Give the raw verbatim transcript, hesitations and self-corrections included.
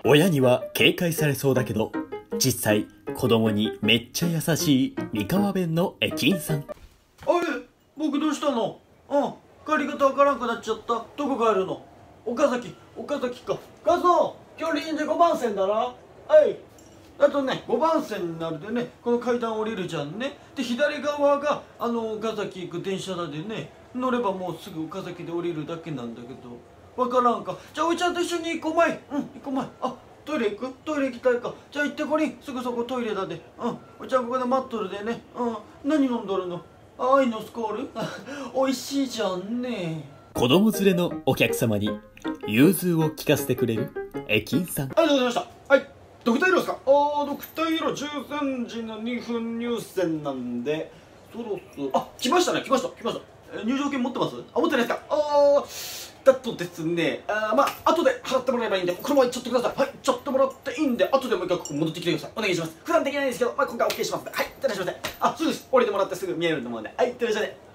親には警戒されそうだけど、実際子供にめっちゃ優しい三河弁の駅員さん。 あれ、僕どうしたの？うん、帰り方わからんくなっちゃった。どこ帰るの？岡崎、岡崎か。ガソン、今日臨時ごばん線だな。はい。あとね、ごばん線になるでね、この階段降りるじゃんね。で、左側が、あの、岡崎行く電車だでね、乗ればもうすぐ岡崎で降りるだけなんだけど、わからんか。じゃあ、おいちゃんと一緒に行こうまい。うん、行こうまい。あ、トイレ行く？トイレ行きたいか。じゃあ行ってこりん。すぐそこトイレだで。うん。おいちゃんここで待っとるでね。うん。何飲んどるの？愛のスコール？おいしいじゃんね。 子供連れのお客様に融通を聞かせてくれる駅員さん。 ありがとうございました。はい。ドクターイエローですか？ああ、ドクターイエローじゅうさんじのにふん入線なんで、そろそろ、あ、来ましたね、来ました、来ました。え入場券持ってます？あ、持ってないですか？ああ、だとですね、あまあ、後で払ってもらえばいいんで、このまま行っちゃってください。はい、行っちゃってもらっていいんで、後でもう一回ここ戻ってきてください。お願いします。普段できないんですけど、まあ、今回 OK しますんで、はい、いってらっしゃいませ。あ、そうです。降りてもらってすぐ見えると思うんで、はい、いってらっしゃいませ。